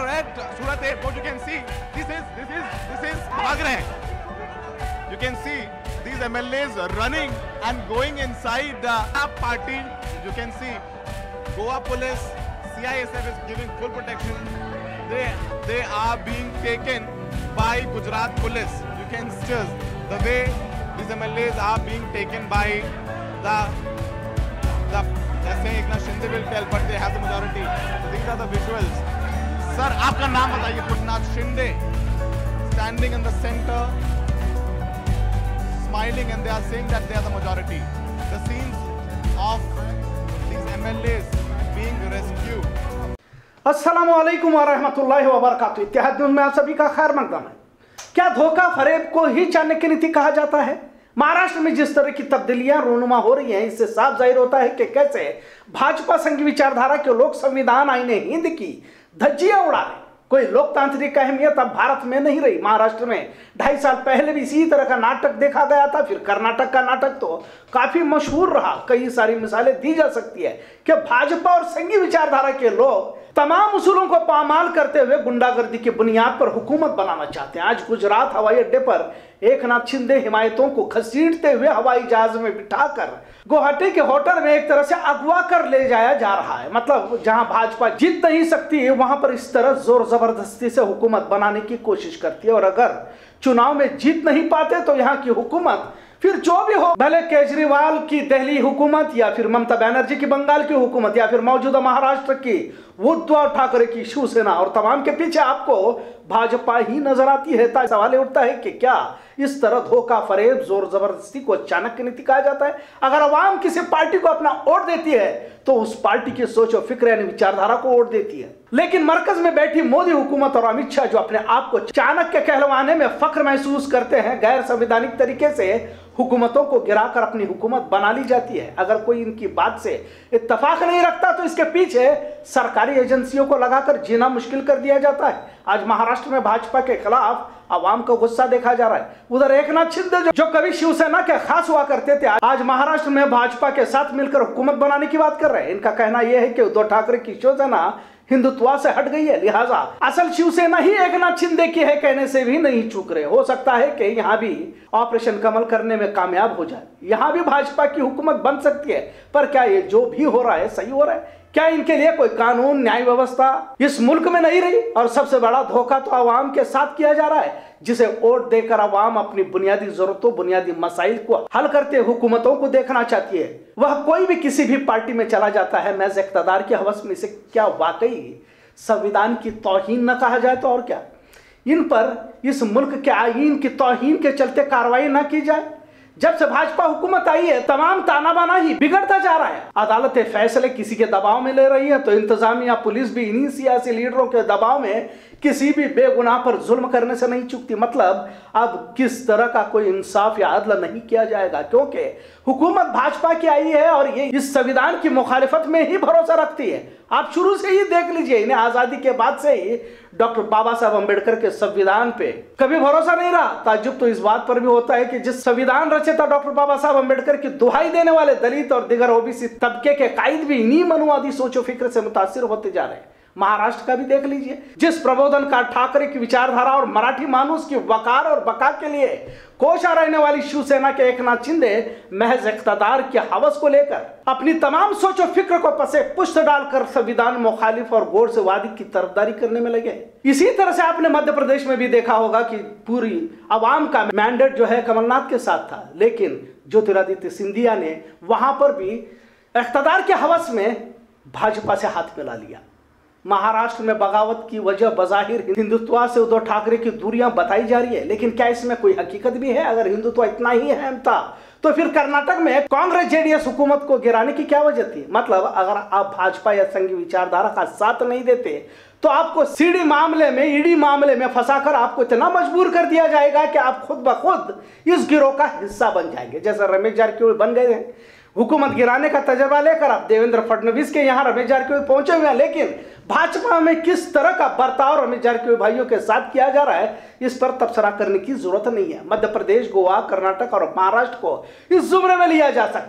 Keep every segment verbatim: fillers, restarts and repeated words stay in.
at Surat Airport, you can see this is this is this is भाग रहे हैं. You can see these M L As running and going inside the party. You can see Goa police, C I S F is giving full protection. They they are being taken by Gujarat police. You can see the way these M L As are being taken by the the. They're saying Eknath Shinde will tell, but they have the majority. So these are the visuals. Sir, आपका नाम बताइए. Eknath Shinde standing in the center, smiling, and they are saying that they are the majority. The scenes of these M L As being rescued. अस्सलामु अलैकुम व रहमतुल्लाहि व बरकातुहू। इत्तेहाद news में आप सभी का खैर मकदम है। क्या धोखा फरेब को ही चाणक्य नीति कहा जाता है? महाराष्ट्र में जिस तरह की तब्दीलियां रूनुमा हो रही हैं, इससे साफ जाहिर होता है कि कैसे भाजपा संघ विचारधारा के लोग संविधान आईने हिंद की धज्जियां उड़ा रहे। कोई लोकतांत्रिक अहमियत अब भारत में नहीं रही। महाराष्ट्र में ढाई साल पहले भी इसी तरह का नाटक देखा गया था। फिर कर्नाटक का नाटक तो काफी मशहूर रहा। कई सारी मिसालें दी जा सकती है कि भाजपा और संघीय विचारधारा के लोग तमाम उसूलों को पामाल करते हुए गुंडागर्दी की बुनियाद पर हुकूमत बनाना चाहते हैं। आज गुजरात हवाई अड्डे पर एकनाथ शिंदे हिमायतों को घसीटते हुए हवाई जहाज में बिठाकर गुवाहाटी के होटल में एक तरह से अगवा कर ले जाया जा रहा है। मतलब जहां भाजपा जीत नहीं सकती है, वहां पर इस तरह जोर जबरदस्ती से हुकूमत बनाने की कोशिश करती है। और अगर चुनाव में जीत नहीं पाते तो यहाँ की हुकूमत फिर जो भी हो, भले केजरीवाल की दिल्ली हुकूमत या फिर ममता बनर्जी की बंगाल की हुकूमत या फिर मौजूदा महाराष्ट्र की उद्धव ठाकरे की शिवसेना, और तमाम के पीछे आपको भाजपा ही नजर आती है। तो सवाल उठता है कि क्या इस तरह धोखा फरेब जोर जबरदस्ती को चाणक्य नीति कहा जाता है? अगर अवाम किसी पार्टी को अपना वोट देती है तो उस पार्टी की सोच और फिक्र यानी विचारधारा को वोट देती है। लेकिन मरकज में बैठी मोदी हुकूमत और अमित शाह जो अपने आप को चाणक्य कहलवाने में फख्र महसूस करते हैं, गैर संवैधानिक तरीके से हुकूमतों को गिराकर अपनी हुकूमत बना ली जाती है। अगर कोई इनकी बात से इत्तेफाक नहीं रखता तो इसके पीछे सरकारी एजेंसियों को लगाकर जीना मुश्किल कर दिया जाता है। आज महाराष्ट्र में भाजपा के खिलाफ आवाम का गुस्सा देखा जा रहा है। उधर एकनाथ शिंदे जो, जो कभी शिवसेना के खास हुआ करते थे, आज महाराष्ट्र में भाजपा के साथ मिलकर हुकूमत बनाने की बात कर रहे हैं। इनका कहना यह है कि उद्धव ठाकरे की शिवसेना हिंदुत्व से हट गई है, लिहाजा असल शिवसेना ही एकनाथ शिंदे की है कहने से भी नहीं चूक रहे। हो सकता है कि यहाँ भी ऑपरेशन कमल करने में कामयाब हो जाए, यहाँ भी भाजपा की हुकूमत बन सकती है। पर क्या ये जो भी हो रहा है सही हो रहा है? क्या इनके लिए कोई कानून न्याय व्यवस्था इस मुल्क में नहीं रही? और सबसे बड़ा धोखा तो आवाम के साथ किया जा रहा है, जिसे वोट देकर आवाम अपनी बुनियादी जरूरतों बुनियादी मसाइल को हल करते हुकूमतों को देखना चाहती है। वह कोई भी किसी भी पार्टी में चला जाता है महज इक़्तिदार की हवस में। इसे क्या वाकई संविधान की तौहीन न कहा जाए तो और क्या? इन पर इस मुल्क के आईन की तौहीन के चलते कार्रवाई न की जाए? जब से भाजपा हुकूमत आई है तमाम ताना बाना ही बिगड़ता जा रहा है। अदालतें फैसले किसी के दबाव में ले रही है तो इंतजामिया पुलिस भी इन्हीं सियासी लीडरों के दबाव में किसी भी बेगुनाह पर जुल्म करने से नहीं चूकती। मतलब अब किस तरह का कोई इंसाफ या अदल नहीं किया जाएगा, क्योंकि हुकूमत भाजपा की आई है और ये इस संविधान की मुखालिफत में ही भरोसा रखती है। आप शुरू से ही देख लीजिए, इन्हें आजादी के बाद से ही डॉक्टर बाबा साहब अम्बेडकर के संविधान पे कभी भरोसा नहीं रहा। ताज्जुब तो इस बात पर भी होता है कि जिस संविधान रचयिता डॉक्टर बाबा साहब अम्बेडकर की दुहाई देने वाले दलित और दिगर ओबीसी तबके के कायद भी इन्हीं मनुवादी सोचो फिक्र से मुतासिर होते जा रहे हैं। महाराष्ट्र का भी देख लीजिए, जिस प्रबोधन का ठाकरे की विचारधारा और मराठी मानुस की वकार और बका के लिए कोशा रहने वाली शिवसेना के एकनाथ शिंदे महज इक़्तिदार की हवस को लेकर अपनी तमाम सोचो फिक्र को पसे पुष्ट डालकर संविधान मुखालिफ और गौर से वादी की तरफदारी करने में लगे। इसी तरह से आपने मध्य प्रदेश में भी देखा होगा कि पूरी आवाम का मैंडेट जो है कमलनाथ के साथ था, लेकिन ज्योतिरादित्य सिंधिया ने वहां पर भी इक़्तिदार के हवस में भाजपा से हाथ मिला लिया। महाराष्ट्र में बगावत की वजह बज़ाहिर हिंदुत्व से उद्धव ठाकरे की दूरियां बताई जा रही है, लेकिन क्या इसमें कोई हकीकत भी है? अगर हिंदुत्व इतना ही अहम था तो फिर कर्नाटक में कांग्रेस जेडीएस हुकूमत को गिराने की क्या वजह थी? मतलब अगर आप भाजपा या संघीय विचारधारा का साथ नहीं देते तो आपको सीडी मामले में ईडी मामले में फंसाकर आपको इतना मजबूर कर दिया जाएगा कि आप खुद ब खुद इस गिरोह का हिस्सा बन जाएंगे, जैसे रमेश जारकिहोली बन गए हैं। हुकूमत गिराने का तजर्बा लेकर आप देवेंद्र फडणवीस के यहाँ रमेश जारकिहोली पहुंचे हुए हैं, लेकिन भाजपा में किस तरह का बर्ताव रमेश जारकिहोली भाइयों के साथ किया जा रहा है इस पर तबसरा करने की जरूरत नहीं है। मध्य प्रदेश, गोवा, कर्नाटक और महाराष्ट्र को इस जुमरे में लिया जा सकता है।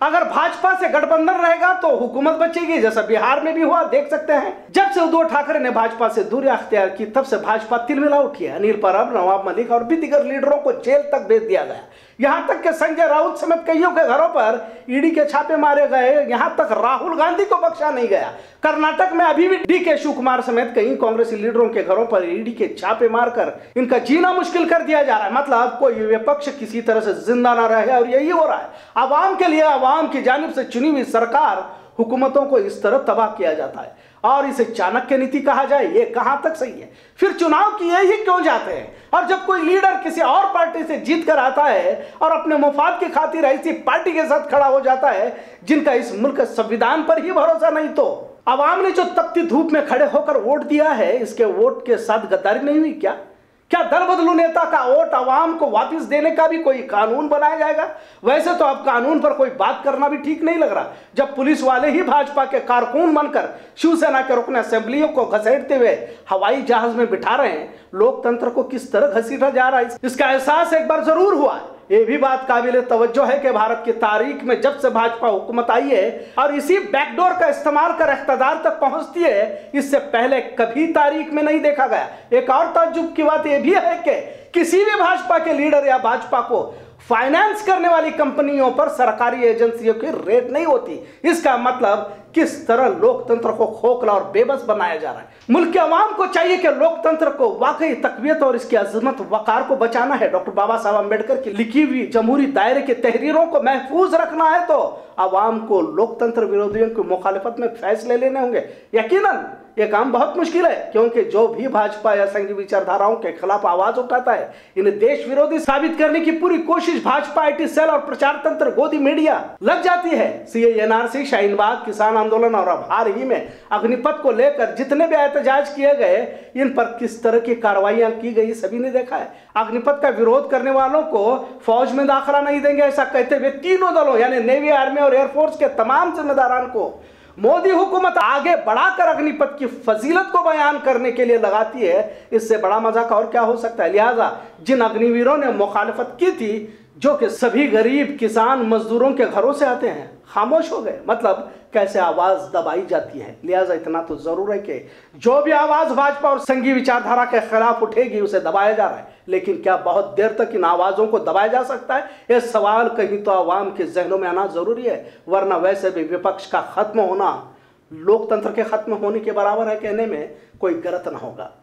अगर भाजपा से गठबंधन रहेगा तो हुकूमत बचेगी, जैसा बिहार में भी हुआ, देख सकते हैं। जब से उद्धव ठाकरे ने भाजपा से दूरी अख्तियार की तब से भाजपा तिलमिला उठी है। अनिल परब, नवाब मलिक और भी दीगर लीडरों को जेल तक भेज दिया गया। यहां तक कि संजय राउत समेत कईयों के घरों पर ईडी के छापे मारे गए। यहां तक राहुल गांधी को बख्शा नहीं गया। कर्नाटक में अभी भी डी के शिव कुमार समेत कई कांग्रेसी लीडरों के घरों पर ईडी के छापे मारकर इनका जीना मुश्किल कर दिया जा रहा है। मतलब कोई विपक्ष किसी तरह से जिंदा ना रहे, और यही हो रहा है। आवाम के लिए आवाम की जानिब से चुनी हुई सरकार हुकूमतों को इस तरह तबाह किया जाता है, और इसे चाणक्य नीति कहा जाए, ये कहां तक सही है? फिर चुनाव किए ही क्यों जाते हैं? और जब कोई लीडर किसी और पार्टी से जीत कर आता है और अपने मुफाद की खातिर ऐसी पार्टी के साथ खड़ा हो जाता है जिनका इस मुल्क के संविधान पर ही भरोसा नहीं, तो आवाम ने जो तपती धूप में खड़े होकर वोट दिया है, इसके वोट के साथ गद्दारी नहीं हुई क्या? क्या दल बदलू नेता का वोट आवाम को वापस देने का भी कोई कानून बनाया जाएगा? वैसे तो अब कानून पर कोई बात करना भी ठीक नहीं लग रहा, जब पुलिस वाले ही भाजपा के कारकुन बनकर शिवसेना के रुकन असेंबलियों को घसीटते हुए हवाई जहाज में बिठा रहे हैं। लोकतंत्र को किस तरह घसीटा जा रहा है, इसका एहसास एक बार जरूर हुआ है। ये भी बात काबिल तवज्जो है कि भारत की तारीख में जब से भाजपा हुकूमत आई है और इसी बैकडोर का इस्तेमाल कर इख्तिदार तक पहुंचती है, इससे पहले कभी तारीख में नहीं देखा गया। एक और ताज्जुब की बात यह भी है कि किसी भी भाजपा के लीडर या भाजपा को फाइनेंस करने वाली कंपनियों पर सरकारी एजेंसियों की रेड नहीं होती। इसका मतलब किस तरह लोकतंत्र को खोखला और बेबस बनाया जा रहा है। मुल्क के अवाम को चाहिए कि लोकतंत्र को वाकई तकवीत और इसकी अजमत वकार को बचाना है। डॉक्टर बाबा साहब अम्बेडकर की लिखी हुई जमहूरी दायरे की तहरीरों को महफूज रखना है तो अवाम को लोकतंत्र विरोधियों की मुखालिफत में फैसले लेने होंगे। यकीनन यह काम बहुत मुश्किल है, क्योंकि जो भी भाजपा या संघी विचारधाराओं के खिलाफ आवाज उठाता है, इन्हें देश विरोधी साबित करने की पूरी कोशिश भाजपा आईटी सेल और प्रचार तंत्र गोदी मीडिया लग जाती है। सीए, एनआरसी, शाहीन बाग, किसान आंदोलन और अब हाल ही में अग्निपथ को लेकर जितने भी एहतजाज किए गए, इन पर किस तरह की कार्रवाइयां की गई सभी ने देखा है। अग्निपथ का विरोध करने वालों को फौज में दाखिला नहीं देंगे ऐसा कहते हुए तीनों दलों यानी नेवी, आर्मी और एयरफोर्स के तमाम जिम्मेदारान को मोदी हुकूमत आगे बढ़ाकर अग्निपथ की फजीलत को बयान करने के लिए लगाती है। इससे बड़ा मजाक और क्या हो सकता है। लिहाजा जिन अग्निवीरों ने मुखालिफत की थी, जो कि सभी गरीब किसान मजदूरों के घरों से आते हैं, खामोश हो गए। मतलब कैसे आवाज दबाई जाती है। लिहाजा इतना तो जरूर है कि जो भी आवाज भाजपा और संघी विचारधारा के खिलाफ उठेगी उसे दबाया जा रहा है। लेकिन क्या बहुत देर तक इन आवाजों को दबाया जा सकता है? यह सवाल कहीं तो आवाम के जहनों में आना जरूरी है, वरना वैसे भी विपक्ष का खत्म होना लोकतंत्र के खत्म होने के बराबर है कहने में कोई गलत ना होगा।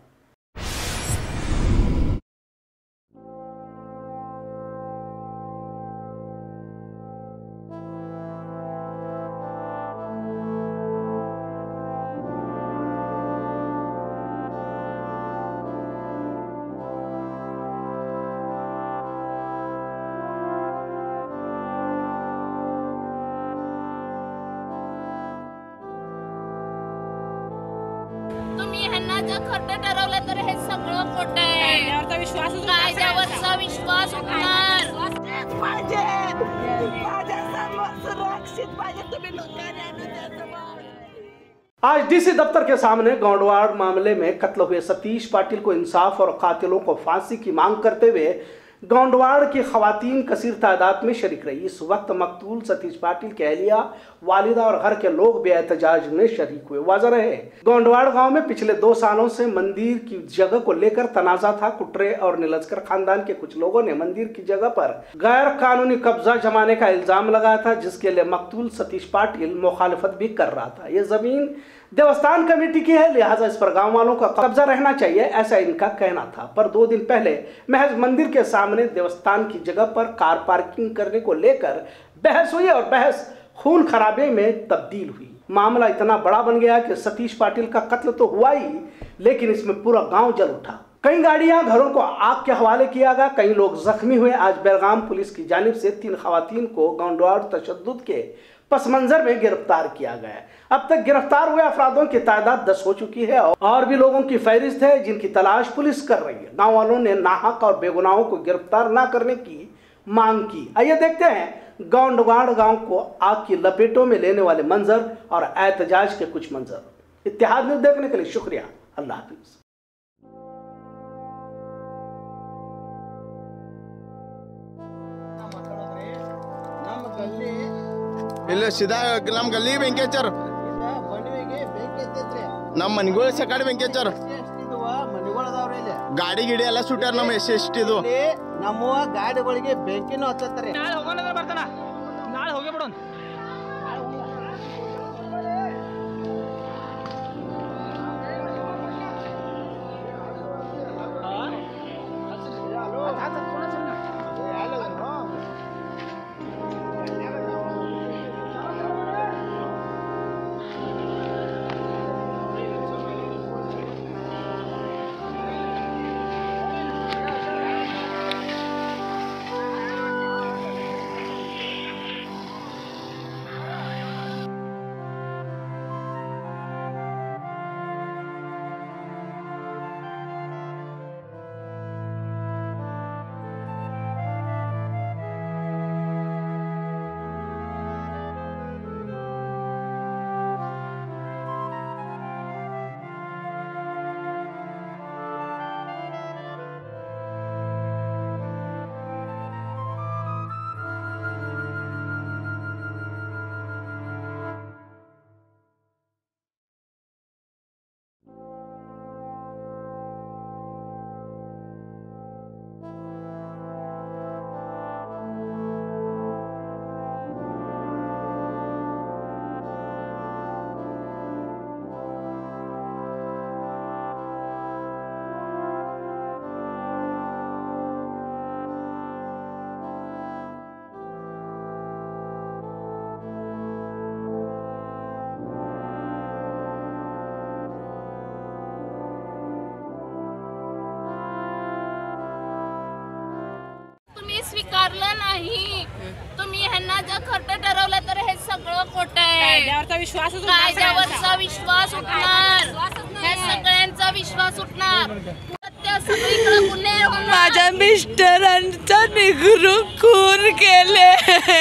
तुम्ही ह्यांना जर खरं ठरवलं तर हे सगळं खोटं आहे। कायद्यावरचा विश्वास कायद्यावरचा विश्वास उठणार पाहिजे, माझ्या समोर सुरक्षित पाहिजे, तुम्ही लोकांना त्याचं भाव। आज डीसी दफ्तर के सामने गोंडवाड़ मामले में कत्ल हुए सतीश पाटिल को इंसाफ और कातिलों को फांसी की मांग करते हुए गोंडवाड़ की खवातीन कसीर तादाद में शरीक रही। इस वक्त मकतूल सतीश पाटिल के अहलिया, वालिदा और घर के लोग भी एहतजाज में शरीक हुए। वाज़ह रहे गोंडवाड़ गांव में पिछले दो सालों से मंदिर की जगह को लेकर तनाजा था। कुटरे और नीलजकर खानदान के कुछ लोगों ने मंदिर की जगह पर गैर कानूनी कब्जा जमाने का इल्जाम लगाया था, जिसके लिए मकतूल सतीश पाटिल मुखालिफत भी कर रहा था। ये जमीन देवस्थान कमेटी की है, लिहाजा इस पर गांव वालों का कब्जा रहना चाहिए, ऐसा इनका कहना था। पर दो दिन पहले महज मंदिर के सामने देवस्थान की जगह पर कार पार्किंग करने को लेकर बहस हुई और बहस खून खराबे में तब्दील हुई। मामला इतना बड़ा बन गया कि सतीश पाटिल का कत्ल तो हुआ ही, लेकिन इसमें पूरा गांव जल उठा। कई गाड़ियां, घरों को आग के हवाले किया गया, कई लोग जख्मी हुए। आज बेलगाम पुलिस की जानिब से तीन खवातीन को गोंडवाड़ तशद्दुद के पस मंजर में गिरफ्तार किया गया। अब तक गिरफ्तार हुए अफरादों की तादाद दस हो चुकी है और भी लोगों की फहरिस्त है जिनकी तलाश पुलिस कर रही है। गांव वालों ने नाहक और बेगुनाहों को गिरफ्तार न करने की मांग की। आइए देखते हैं गोंडवाड़ गांव को आग की लपेटों में लेने वाले मंजर और एहतजाज के कुछ मंजर। इत्तेहाद न्यूज़ देखने के लिए शुक्रिया। अल्लाह हाफिज। ನಮ್ಮ ಗಲ್ಲಿ ಇಲ್ಲಿ ಸೀದಾ ನಮ್ಮ ಗಲ್ಲಿ ಬೆಂಕೇಚರ್ ನಮ್ಮ ಮನಿಗಳು ಸಕಾಡಿ ಬೆಂಕೇಚರ್ ಗಾಡಿ ಗಿಡಿ ಎಲ್ಲ ಸುಟ್ಟಾರ ನಮ್ಮ ಎಸ್ ಎಸ್ ಟಿದು ನಮ್ಮ ಗಾಡಿಗಳಿಗೆ ಬೆಂಕಿನೂ ಹಚ್ಚತ್ತಾರೆ. ನಾಳೆ ಹೋಗೋಣ ಬರ್ತಾನ ನಾಳೆ ಹೋಗಿ ಬಿಡೋಣ. स्वीकारलं नाही तुम्ही ह्यांना जर खरं ठरवलं तर हे सगळं खोटं आहे. कायद्यावरचा विश्वास कायद्यावरचा विश्वास उठणार, ह्या सगळ्यांचा विश्वास उठणार. त्या सगळीकडे गुन्हे होणार. माझ्या मिस्टरांचा निघरू खून केले.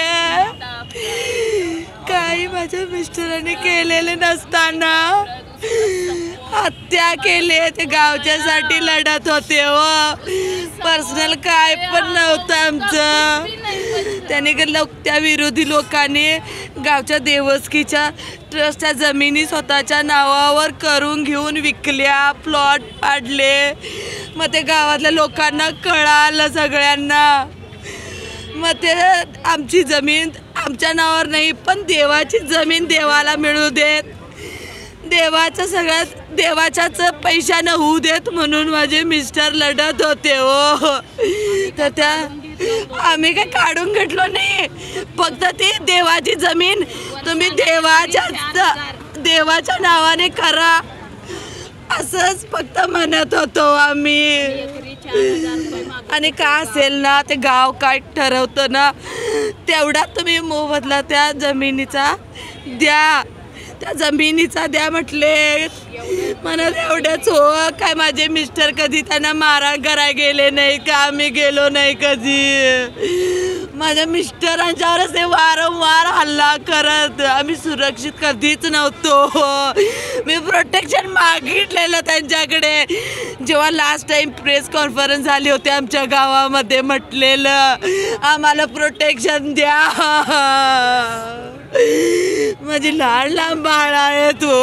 काही माझ्या मिस्टरांनी केलेले नसताना हत्या केली. ते गावच्यासाठी लढत होते हो, पर्सनल काय पण नव्हतं आमचं. त्याने त्या विरोधी लोकांनी गावच्या देवस्कीच्या ट्रस्टच्या जमिनी स्वतःच्या नावावर करून घेऊन विकल्या, प्लॉट पाडले. मग ते गावातल्या लोकांना कळालं सगळ्यांना. मग ते आमची जमीन आमच्या नावावर नाही पण देवाची जमीन देवाला मिळू देत, देवाचं सगळ्यात देवाच्याच पैशानं होऊ देत म्हणून माझे मिस्टर लढत होते हो. तर त्या आम्ही काय काढून घेतलो नाही, फक्त ती देवाची जमीन तुम्ही देवाच्या देवाच्या नावाने करा असंच फक्त म्हणत होतो आम्ही. आणि का असेल ना ते गाव काय ठरवतं ना तेवढा तुम्ही मोबदला त्या जमिनीचा द्या, त्या जमिनीचा द्या म्हटले. म्हणत एवढंच हो. काय माझे मिस्टर कधी त्यांना मारहाण करायला गेले नाही का, आम्ही गेलो नाही कधी. माझ्या मिस्टरांच्यावरच ते वारंवार हल्ला करत. आम्ही सुरक्षित कधीच नव्हतो. मी प्रोटेक्शन मागितलेलं त्यांच्याकडे. जेव्हा लास्ट टाइम प्रेस कॉन्फरन्स झाली होती आमच्या गावामध्ये म्हटलेलं आम्हाला प्रोटेक्शन द्या. माझी लहान लहान बाळ आहे तो.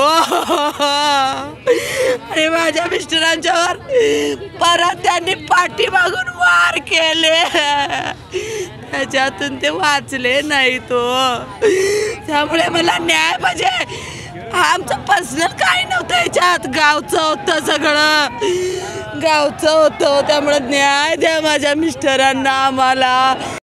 आणि माझ्या मिस्टरांच्यावर परत त्यांनी पाठीमागून वार केले, त्याच्यातून ते वाचले नाही तो. त्यामुळे मला न्याय पाहिजे. आमचं पर्सनल काही नव्हतं याच्यात, गावचं होतं सगळं, गावचं होतं. त्यामुळे न्याय द्या माझ्या मिस्टरांना आम्हाला.